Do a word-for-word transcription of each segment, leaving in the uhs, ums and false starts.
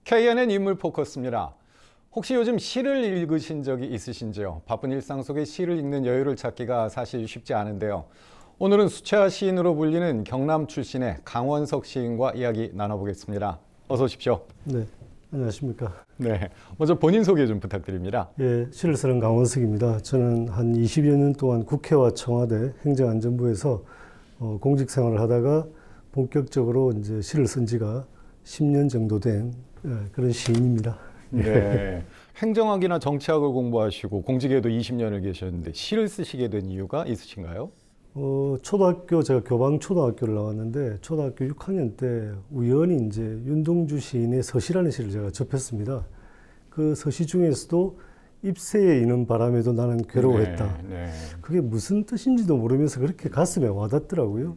케이엔엔 인물 포커스입니다. 혹시 요즘 시를 읽으신 적이 있으신지요? 바쁜 일상 속에 시를 읽는 여유를 찾기가 사실 쉽지 않은데요. 오늘은 수채화 시인으로 불리는 경남 출신의 강원석 시인과 이야기 나눠보겠습니다. 어서 오십시오. 네, 안녕하십니까. 네, 먼저 본인 소개 좀 부탁드립니다. 예, 시를 쓰는 강원석입니다. 저는 한 이십여 년 동안 국회와 청와대 행정안전부에서 어, 공직 생활을 하다가 본격적으로 이제 시를 쓴 지가 십 년 정도 된 예, 그런 시인입니다. 네, 행정학이나 정치학을 공부하시고 공직에도 이십 년을 계셨는데 시를 쓰시게 된 이유가 있으신가요? 어, 초등학교, 제가 교방초등학교를 나왔는데 초등학교 육 학년 때 우연히 이제 윤동주 시인의 서시라는 시를 제가 접했습니다. 그 서시 중에서도 잎새에 이는 바람에도 나는 괴로워했다. 네, 네. 그게 무슨 뜻인지도 모르면서 그렇게 가슴에 와닿더라고요.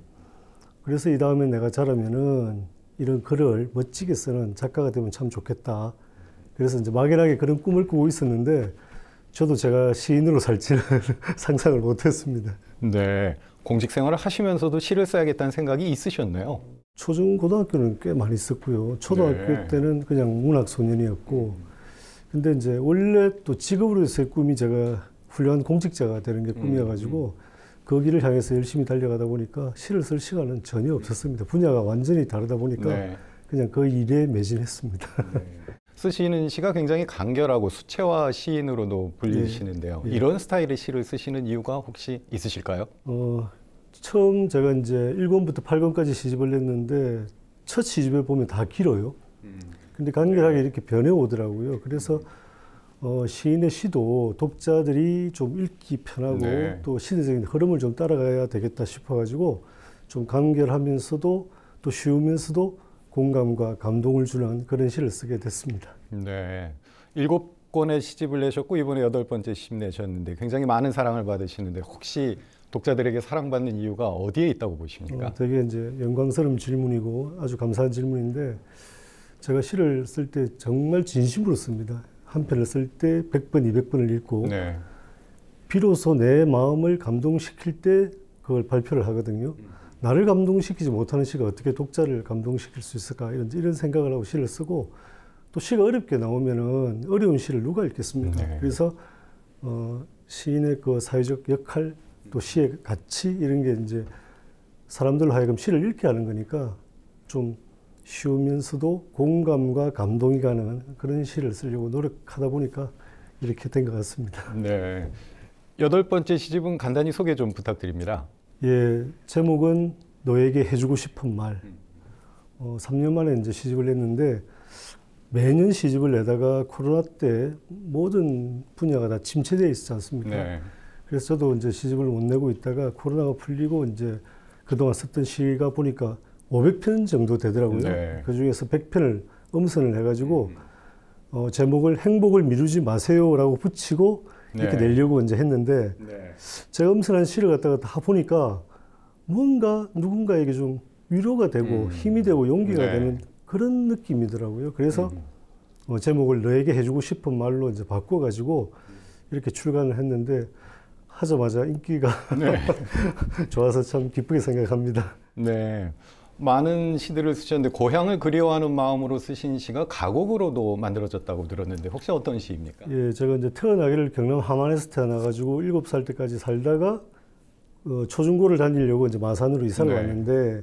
그래서 이 다음에 내가 자라면은 이런 글을 멋지게 쓰는 작가가 되면 참 좋겠다. 그래서 이제 막연하게 그런 꿈을 꾸고 있었는데 저도 제가 시인으로 살지는 상상을 못했습니다. 네, 공직 생활을 하시면서도 시를 써야겠다는 생각이 있으셨네요. 초중 고등학교는 꽤 많이 썼고요. 초등학교 네. 때는 그냥 문학 소년이었고, 근데 이제 원래 또 직업으로서의 꿈이 제가 훌륭한 공직자가 되는 게 꿈이어가지고 그 길을 향해서 열심히 달려가다 보니까 시를 쓸 시간은 전혀 없었습니다. 분야가 완전히 다르다 보니까 네. 그냥 그 일에 매진했습니다. 네. 쓰시는 시가 굉장히 간결하고 수채화 시인으로도 불리시는데요. 예, 예. 이런 스타일의 시를 쓰시는 이유가 혹시 있으실까요? 어, 처음 제가 이제 일 권부터 팔 권까지 시집을 냈는데 첫 시집에 보면 다 길어요. 음. 근데 간결하게 이렇게 변해오더라고요. 그래서 어, 시인의 시도 독자들이 좀 읽기 편하고 네. 또 시대적인 흐름을 좀 따라가야 되겠다 싶어가지고 좀 간결하면서도 또 쉬우면서도 공감과 감동을 주는 그런 시를 쓰게 됐습니다. 네, 일곱 권의 시집을 내셨고 이번에 여덟 번째 시집 내셨는데 굉장히 많은 사랑을 받으시는데 혹시 독자들에게 사랑받는 이유가 어디에 있다고 보십니까? 어, 되게 이제 영광스러운 질문이고 아주 감사한 질문인데 제가 시를 쓸 때 정말 진심으로 씁니다. 한 편을 쓸 때 백 번, 이백 번을 읽고 네. 비로소 내 마음을 감동시킬 때 그걸 발표를 하거든요. 나를 감동시키지 못하는 시가 어떻게 독자를 감동시킬 수 있을까 이런, 이런 생각을 하고 시를 쓰고 또 시가 어렵게 나오면은 어려운 시를 누가 읽겠습니까? 네. 그래서 어, 시인의 그 사회적 역할 또 시의 가치 이런 게 이제 사람들로 하여금 시를 읽게 하는 거니까 좀 쉬우면서도 공감과 감동이 가는 그런 시를 쓰려고 노력하다 보니까 이렇게 된 것 같습니다. 네. 여덟 번째 시집은 간단히 소개 좀 부탁드립니다. 예, 제목은 너에게 해주고 싶은 말. 어, 삼 년 만에 이제 시집을 냈는데 매년 시집을 내다가 코로나 때 모든 분야가 다 침체되어 있지 않습니까? 네. 그래서 저도 이제 시집을 못 내고 있다가 코로나가 풀리고 이제 그동안 썼던 시가 보니까 오백 편 정도 되더라고요. 네. 그 중에서 백 편을 음선을 해가지고 어, 제목을 행복을 미루지 마세요라고 붙이고 이렇게 네. 내려고 이제 했는데 네. 제가 음선한 시를 갖다가 다 보니까 뭔가 누군가에게 좀 위로가 되고 음. 힘이 되고 용기가 네. 되는 그런 느낌이더라고요. 그래서 음. 어, 제목을 너에게 해주고 싶은 말로 이제 바꿔가지고 이렇게 출간을 했는데 하자마자 인기가 네. 좋아서 참 기쁘게 생각합니다. 네. 많은 시들을 쓰셨는데 고향을 그리워하는 마음으로 쓰신 시가 가곡으로도 만들어졌다고 들었는데 혹시 어떤 시입니까? 예, 제가 이제 태어나기를 경남 함안에서 태어나가지고 일곱 살 때까지 살다가 어, 초중고를 다니려고 이제 마산으로 이사를 네. 왔는데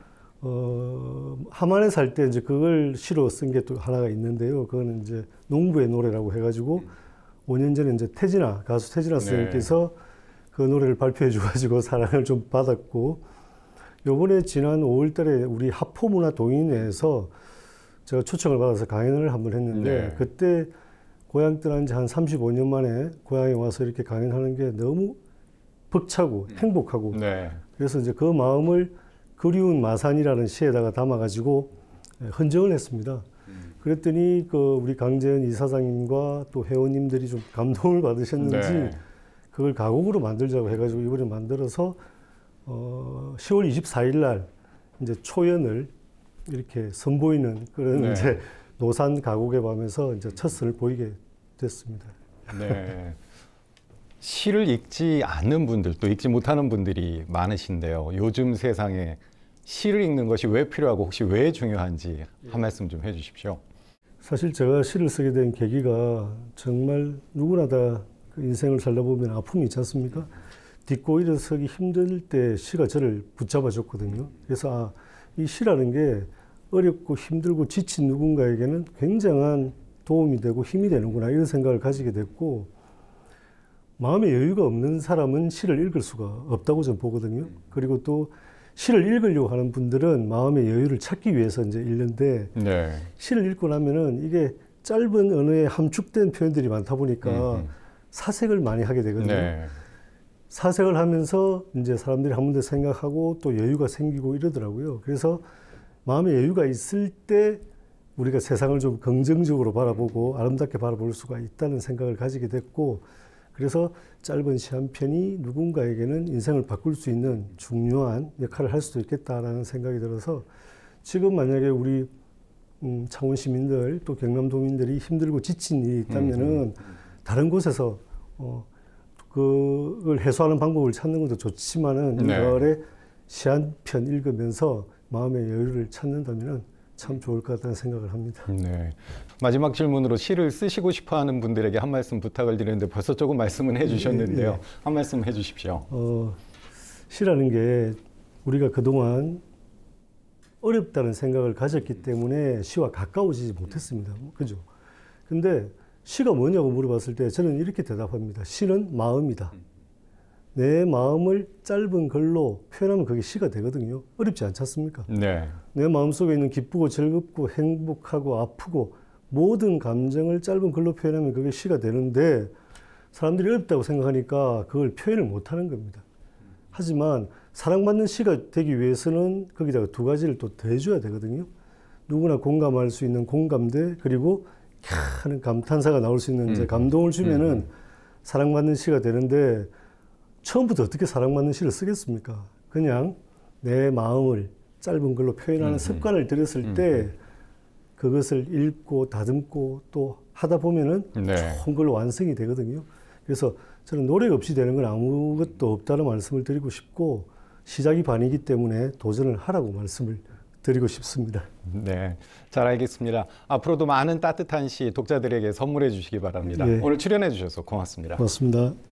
어, 함안에 살 때 이제 그걸 시로 쓴 게 또 하나가 있는데요. 그거는 이제 농부의 노래라고 해가지고 오 년 전에 이제 태진아 가수 태진아 선생님께서 네. 그 노래를 발표해 주가지고 사랑을 좀 받았고. 요번에 지난 오월 달에 우리 하포문화동인회에서 제가 초청을 받아서 강연을 한번 했는데 네. 그때 고향 떠난 지 한 삼십오 년 만에 고향에 와서 이렇게 강연하는 게 너무 벅차고 행복하고 네. 그래서 이제 그 마음을 그리운 마산이라는 시에다가 담아가지고 헌정을 했습니다. 그랬더니 그 우리 강재현 이사장님과 또 회원님들이 좀 감동을 받으셨는지 네. 그걸 가곡으로 만들자고 해가지고 이번에 만들어서 어, 시월 이십사일 날 이제 초연을 이렇게 선보이는 그런 네. 이제 노산 가곡의 밤에서 이제 첫 선을 보이게 됐습니다. 네. 시를 읽지 않는 분들 또 읽지 못하는 분들이 많으신데요. 요즘 세상에 시를 읽는 것이 왜 필요하고 혹시 왜 중요한지 한 말씀 좀 해주십시오. 사실 제가 시를 쓰게 된 계기가 정말 누구나 다 그 인생을 살다 보면 아픔이 있지 않습니까? 딛고 일어서기 힘들 때 시가 저를 붙잡아 줬거든요. 그래서 아, 이 시라는 게 어렵고 힘들고 지친 누군가에게는 굉장한 도움이 되고 힘이 되는구나 이런 생각을 가지게 됐고, 마음의 여유가 없는 사람은 시를 읽을 수가 없다고 저는 보거든요. 그리고 또 시를 읽으려고 하는 분들은 마음의 여유를 찾기 위해서 이제 읽는데, 네. 시를 읽고 나면은 이게 짧은 언어에 함축된 표현들이 많다 보니까 음흠. 사색을 많이 하게 되거든요. 네. 사색을 하면서 이제 사람들이 한 번 더 생각하고 또 여유가 생기고 이러더라고요. 그래서 마음의 여유가 있을 때 우리가 세상을 좀 긍정적으로 바라보고 아름답게 바라볼 수가 있다는 생각을 가지게 됐고, 그래서 짧은 시 한 편이 누군가에게는 인생을 바꿀 수 있는 중요한 역할을 할 수도 있겠다라는 생각이 들어서, 지금 만약에 우리 음, 창원 시민들 또 경남도민들이 힘들고 지친 일이 있다면은 음, 음. 다른 곳에서 어, 그걸 해소하는 방법을 찾는 것도 좋지만은 네. 이달에 시 한 편 읽으면서 마음의 여유를 찾는다면은 참 좋을 것 같다는 생각을 합니다. 네. 마지막 질문으로 시를 쓰시고 싶어하는 분들에게 한 말씀 부탁을 드리는데 벌써 조금 말씀은 해주셨는데요. 예, 예. 한 말씀 해주십시오. 어, 시라는 게 우리가 그동안 어렵다는 생각을 가졌기 때문에 시와 가까워지지 못했습니다. 그죠? 근데 시가 뭐냐고 물어봤을 때 저는 이렇게 대답합니다. 시는 마음이다. 내 마음을 짧은 글로 표현하면 그게 시가 되거든요. 어렵지 않지 않습니까? 네. 내 마음속에 있는 기쁘고 즐겁고 행복하고 아프고 모든 감정을 짧은 글로 표현하면 그게 시가 되는데, 사람들이 어렵다고 생각하니까 그걸 표현을 못하는 겁니다. 하지만 사랑받는 시가 되기 위해서는 거기다가 두 가지를 또 더해줘야 되거든요. 누구나 공감할 수 있는 공감대, 그리고 캬 하는 감탄사가 나올 수 있는 이제 감동을 주면은 음. 사랑받는 시가 되는데, 처음부터 어떻게 사랑받는 시를 쓰겠습니까? 그냥 내 마음을 짧은 글로 표현하는 음. 습관을 들였을 음. 때 그것을 읽고 다듬고 또 하다 보면은 네. 좋은 걸로 완성이 되거든요. 그래서 저는 노력 없이 되는 건 아무것도 없다는 말씀을 드리고 싶고, 시작이 반이기 때문에 도전을 하라고 말씀을 드리고 싶습니다. 네, 잘 알겠습니다. 앞으로도 많은 따뜻한 시 독자들에게 선물해 주시기 바랍니다. 네. 오늘 출연해 주셔서 고맙습니다. 고맙습니다.